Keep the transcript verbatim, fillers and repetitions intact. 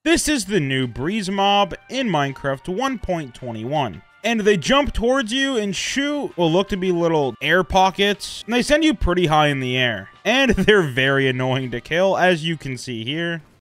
This is the new Breeze Mob in Minecraft one point twenty-one. And they jump towards you and shoot what look to be little air pockets. And they send you pretty high in the air. And they're very annoying to kill, as you can see here.